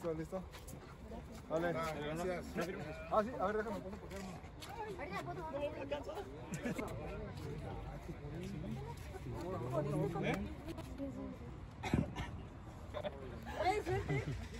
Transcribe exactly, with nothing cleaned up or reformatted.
Listo, listo. Vale, gracias. Ah, sí, a ver, déjame poner porque no. ¡Ay, suerte!